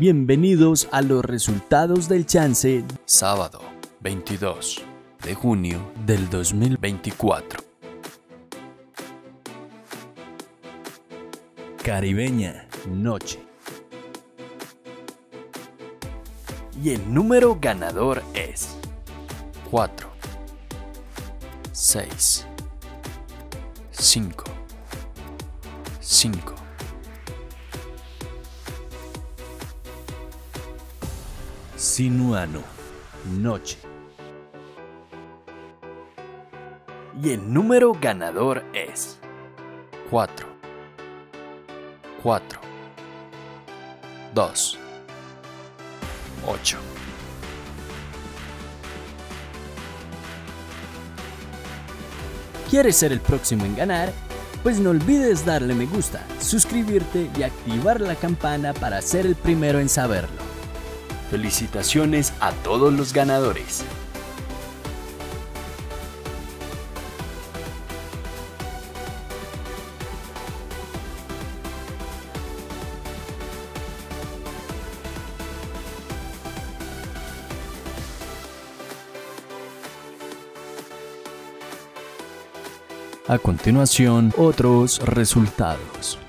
Bienvenidos a los resultados del chance sábado 22 de junio del 2024. Caribeña Noche. Y el número ganador es 4, 6, 5, 5. Sinuano Noche. Y el número ganador es 4, 4, 2, 8. ¿Quieres ser el próximo en ganar? Pues no olvides darle me gusta, suscribirte y activar la campana para ser el primero en saberlo. Felicitaciones a todos los ganadores. A continuación, otros resultados.